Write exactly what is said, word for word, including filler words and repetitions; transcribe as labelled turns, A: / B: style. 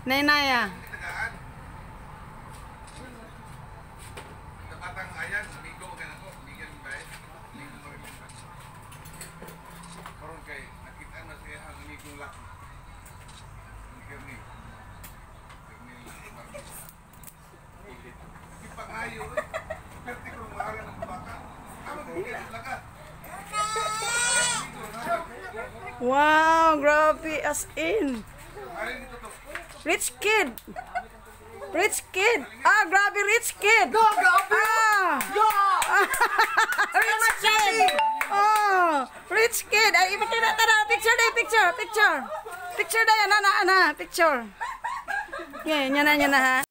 A: Nay-nay ah. Wow, grabe as in. Rich kid. Rich kid. Ah, grabe rich kid.
B: Go, grabe.
A: Ah.
B: Go.
A: Rich kid. Oh, rich kid. Ay, ipakita tara, picture day, picture, picture. Picture day, ana, ana, picture. Yeah, nya na, nya na ha.